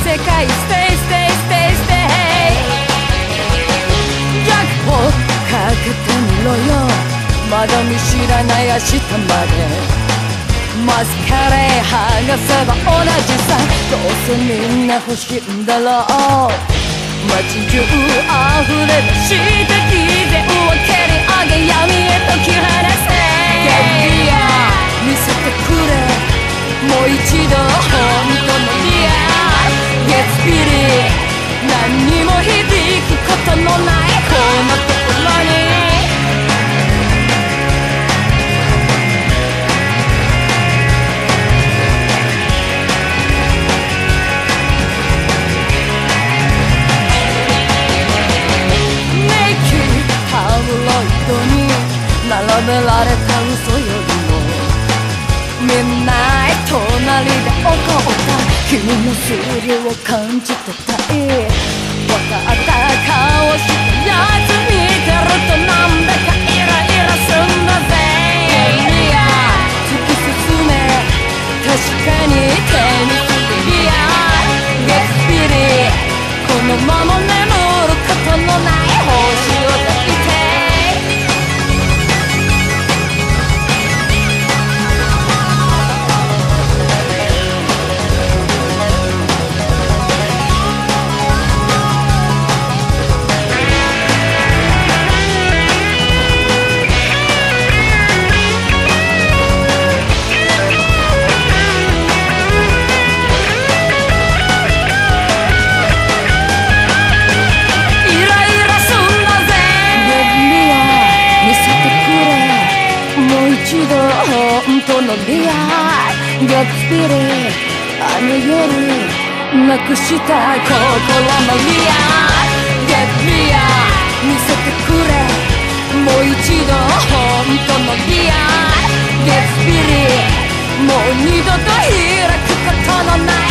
世界ステイステイステイステイ逆をかけてみろよまだ見知らない明日までマスカレー剥がせば同じさどうせみんな欲しいんだろう街中溢れ出した偽善を蹴り上げ闇へと切り離せゲリア見せてくれもう一度本当のリアル Get Spirit 何にも響くことのないこんなところに並べられた嘘よりもみんな隣で起こった君のスリルを感じてたい分かった顔してやつ見てるとなんだかイライラすんだぜリア突き進め確かに手にするリアGet Spirit このまま眠ることのない星を抱いて本当のリアル Get Spirit あの夜なくした心のリアル Get Real 見せてくれもう一度本当のリアル Get Spirit もう二度と開くことのない